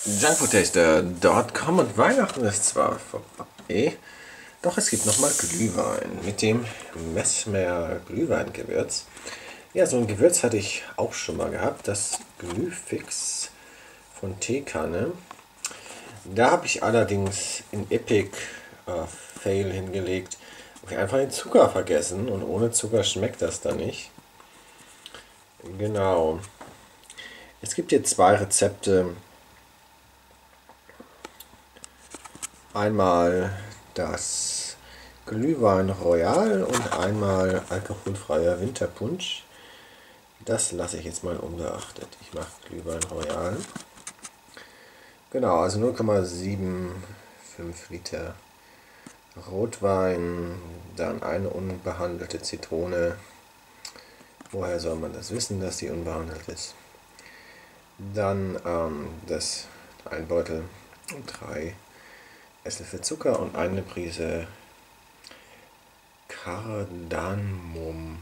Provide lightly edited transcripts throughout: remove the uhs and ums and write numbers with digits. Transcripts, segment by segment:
Junkfoodtaster.com und Weihnachten ist zwar vorbei, doch es gibt nochmal Glühwein mit dem Messmer Glühweingewürz. Ja, so ein Gewürz hatte ich auch schon mal gehabt, das Glühfix von Teekanne. Da habe ich allerdings in Epic Fail hingelegt, habe ich einfach den Zucker vergessen und ohne Zucker schmeckt das dann nicht. Genau. Es gibt hier zwei Rezepte. Einmal das Glühwein Royal und einmal alkoholfreier Winterpunsch. Das lasse ich jetzt mal unbeachtet. Ich mache Glühwein Royal. Genau, also 0,75 Liter Rotwein, dann eine unbehandelte Zitrone. Woher soll man das wissen, dass die unbehandelt ist? Dann ein Beutel und 3 Esslöffel Zucker und eine Prise Kardamom.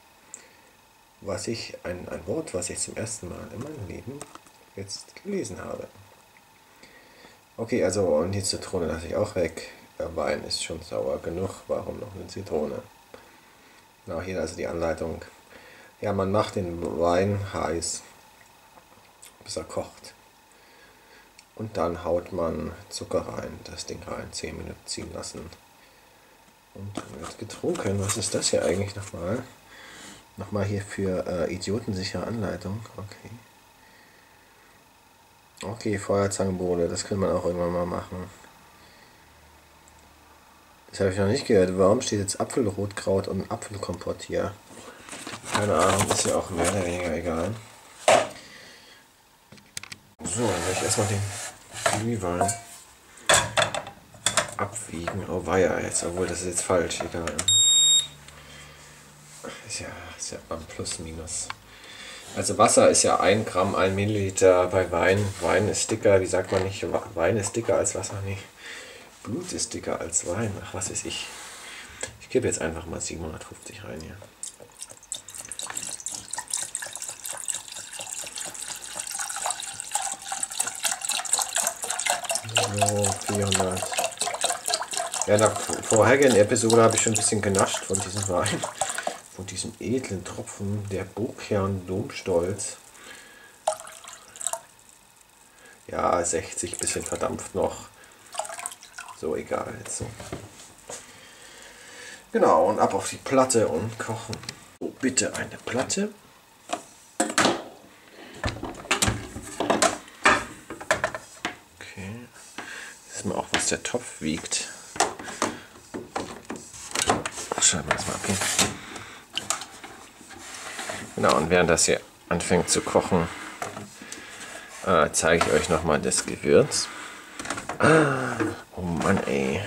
Ein Wort, was ich zum ersten Mal in meinem Leben jetzt gelesen habe. Okay, also und die Zitrone lasse ich auch weg. Der Wein ist schon sauer genug, warum noch eine Zitrone? Na, hier also die Anleitung. Ja, man macht den Wein heiß, bis er kocht. Und dann haut man Zucker rein, das Ding rein, 10 Minuten ziehen lassen. Und dann wird getrunken. Was ist das hier eigentlich nochmal? Nochmal hier für idiotensichere Anleitung. Okay. Okay, Feuerzangenbowle, das kann man auch irgendwann mal machen. Das habe ich noch nicht gehört. Warum steht jetzt Apfelrotkraut und Apfelkompott hier? Keine Ahnung, ist ja auch mehr oder weniger egal. So, dann werde ich erstmal den Glühwein abwiegen. Oh weia, jetzt, obwohl das ist jetzt falsch, egal. Ist ja beim Plus Minus. Also Wasser ist ja 1 Gramm, 1 Milliliter bei Wein. Wein ist dicker, wie sagt man nicht? Wein ist dicker als Wasser, nicht. Blut ist dicker als Wein. Ach, was weiß ich. Ich gebe jetzt einfach mal 750 rein hier. So, 400. Ja, in der vorherigen Episode habe ich schon ein bisschen genascht von diesem Wein. Von diesem edlen Tropfen, der Burgherrn Domstolz. Ja, 60, bisschen verdampft noch. So, egal, jetzt so. Genau, und ab auf die Platte und kochen. So, bitte eine Platte. Okay. Das ist mal auch, was der Topf wiegt. Schreiben wir das mal ab hier. Genau, und während das hier anfängt zu kochen, zeige ich euch nochmal das Gewürz. Oh Mann, ey.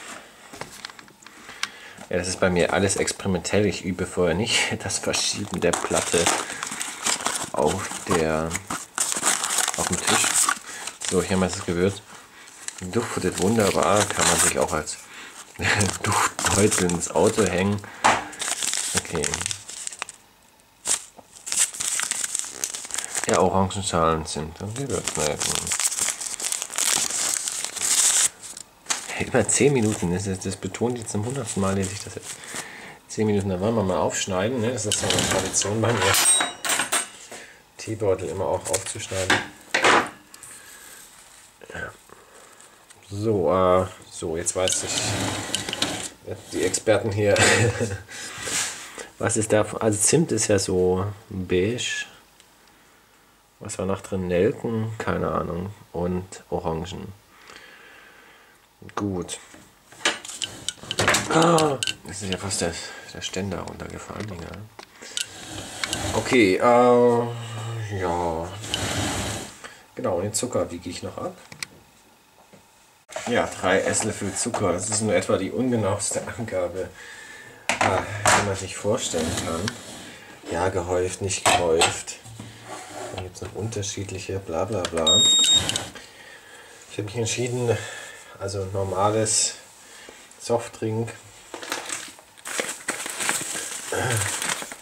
Ja, das ist bei mir alles experimentell. Ich übe vorher nicht das Verschieben der Platte auf dem Tisch. So, hier haben wir das Gewürz. Duftet wunderbar. Kann man sich auch als Duftbeutel ins Auto hängen. Okay. Ja, Orangenschalen sind Gewürznelken. Über 10 Minuten, das betont jetzt zum 100. Mal, lese ich das jetzt. 10 Minuten, da wollen wir mal aufschneiden, ne? Das ist ja eine Tradition bei mir. Teebeutel immer auch aufzuschneiden. Ja. So, jetzt weiß ich, die Experten hier, was ist da, also Zimt ist ja so beige. Was war noch drin? Nelken? Keine Ahnung. Und Orangen. Gut. Ah, das ist ja fast der Ständer runtergefallen. Ja. Okay, ja. Genau, und den Zucker wiege ich noch ab. Ja, 3 Esslöffel Zucker. Das ist nur etwa die ungenaueste Angabe, die man sich vorstellen kann. Ja, gehäuft, nicht gehäuft. Dann gibt es noch unterschiedliche bla bla bla. Ich habe mich entschieden, also normales Softdrink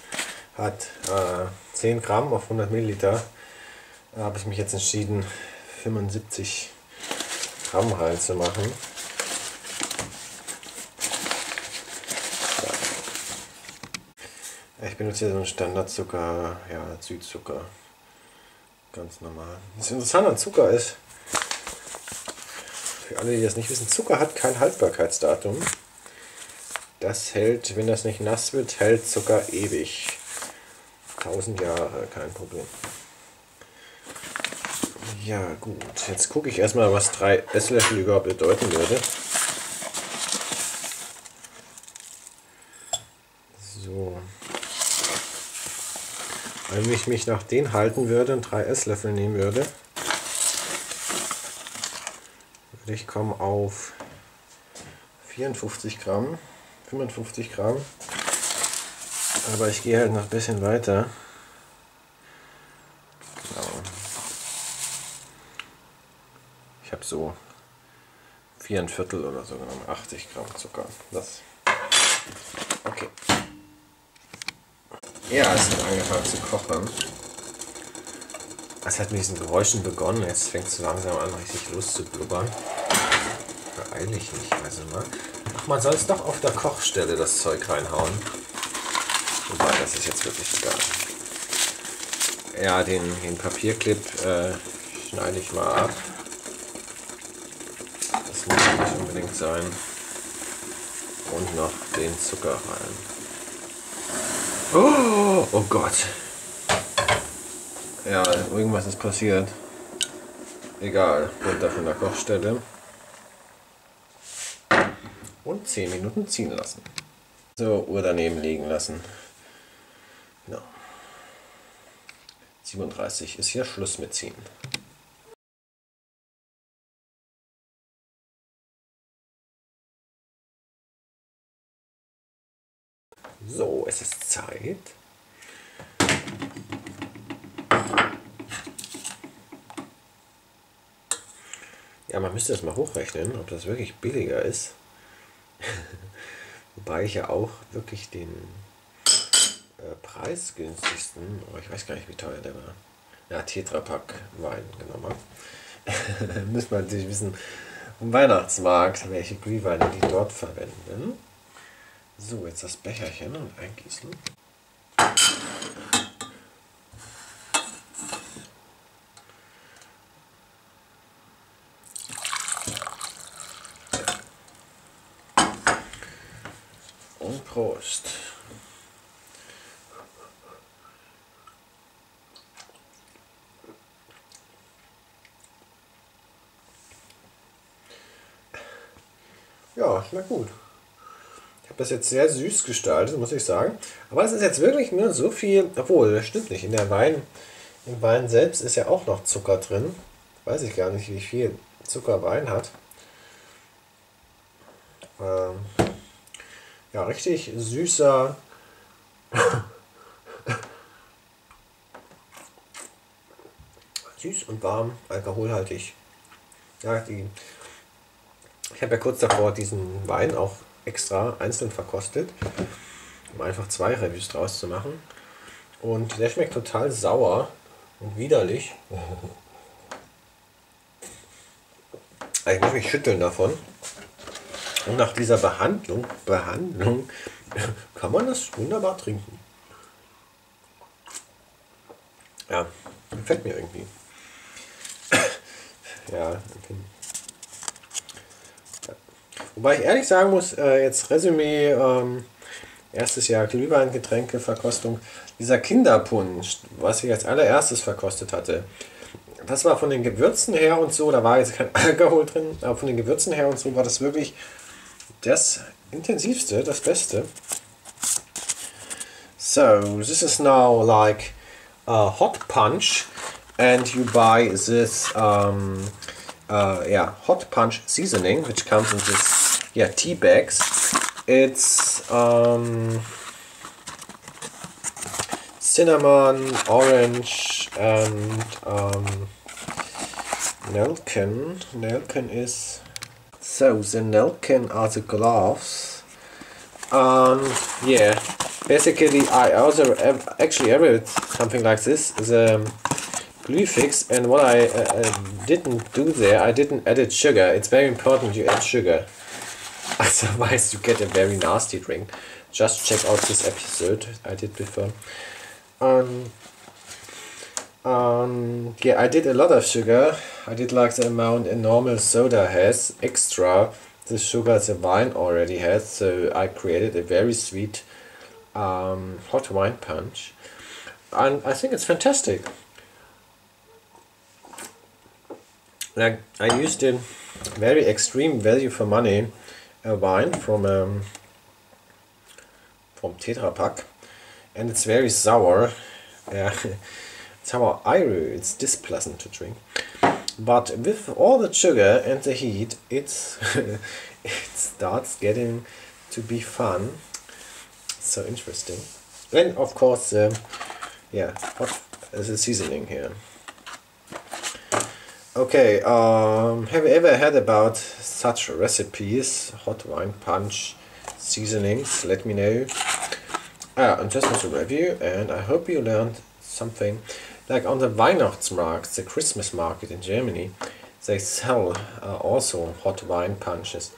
hat 10 Gramm auf 100 Milliliter. Da habe ich mich jetzt entschieden 75 Gramm reinzumachen. Ich benutze hier so einen Standardzucker, ja, Südzucker. Ganz normal. Das Interessante an Zucker ist, für alle, die das nicht wissen, Zucker hat kein Haltbarkeitsdatum. Das hält, wenn das nicht nass wird, hält Zucker ewig. 1000 Jahre, kein Problem. Ja gut, jetzt gucke ich erstmal, was 3 Esslöffel überhaupt bedeuten würde. So. Wenn ich mich nach denen halten würde und 3 Esslöffel nehmen würde, würde ich kommen auf 54 Gramm, 55 Gramm. Aber ich gehe halt noch ein bisschen weiter. Genau. Ich habe so 4¼ oder so genommen, 80 Gramm Zucker. Das. Okay. Ja, es hat angefangen zu kochen. Es hat mit diesen Geräuschen begonnen, jetzt fängt es so langsam an, richtig loszublubbern. Beeil ich nicht, also mal. Ach, man soll es doch auf der Kochstelle das Zeug reinhauen. Wobei, das ist jetzt wirklich egal. Ja, den Papierclip schneide ich mal ab. Das muss nicht unbedingt sein. Und noch den Zucker rein. Oh, oh Gott. Ja, irgendwas ist passiert. Egal, runter von der Kochstelle. Und 10 Minuten ziehen lassen. So, Uhr daneben liegen lassen. Genau. 37 ist hier Schluss mit ziehen. So, es ist Zeit. Ja, man müsste das mal hochrechnen, ob das wirklich billiger ist. Wobei ich ja auch wirklich den preisgünstigsten, oh, ich weiß gar nicht, wie teuer der war, ja, Tetrapack Wein genommen habe. Müssen wir natürlich wissen, im Weihnachtsmarkt, welche Glühweine die dort verwenden. So, jetzt das Becherchen und eingießen. Und Prost. Ja, schmeckt gut. Ich habe das jetzt sehr süß gestaltet, muss ich sagen. Aber es ist jetzt wirklich nur so viel, obwohl, das stimmt nicht. Im Wein selbst ist ja auch noch Zucker drin. Weiß ich gar nicht, wie viel Zucker Wein hat. Ja, richtig süßer. Süß und warm, alkoholhaltig. Ja, ich habe ja kurz davor diesen Wein auch extra einzeln verkostet, um einfach 2 Reviews draus zu machen. Und der schmeckt total sauer und widerlich. Ich muss mich schütteln davon. Und nach dieser Behandlung kann man das wunderbar trinken. Ja, gefällt mir irgendwie. Ja, okay. Wobei ich ehrlich sagen muss, jetzt Resümee, erstes Jahr Glühwein-Getränke-Verkostung, dieser Kinderpunsch, was ich als allererstes verkostet hatte, das war von den Gewürzen her und so, da war jetzt kein Alkohol drin, aber von den Gewürzen her und so war das wirklich das intensivste, das Beste. So, this is now like a hot punch and you buy this hot punch seasoning which comes in this tea bags. It's cinnamon, orange and Nelken. Nelken is so the Nelken are the gloves. Basically I also actually ever something like this. The glue fix, and what I didn't do there, I didn't add sugar. It's very important you add sugar, otherwise you get a very nasty drink. Just check out this episode I did before. Yeah, I did a lot of sugar. I did like the amount a normal soda has, extra the sugar the wine already has, so I created a very sweet hot wine punch. And I think it's fantastic. Like, I used a very extreme value for money wine from Tetra Pak, and it's very sour. Yeah, sour Iru, it's displeasant to drink. But with all the sugar and the heat, it's it starts getting to be fun. So interesting. Then of course, yeah, what is the seasoning here? Okay, have you ever heard about such recipes, hot wine punch seasonings? Let me know. And this was a review, and I hope you learned something. Like on the Weihnachtsmarkt, the Christmas market in Germany, they sell also hot wine punches.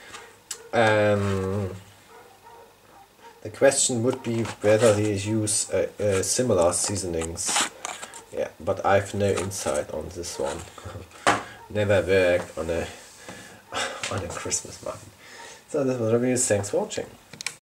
The question would be whether they use similar seasonings. Yeah, but I've no insight on this one. Never worked on a Christmas market. So this was a review. Thanks for watching.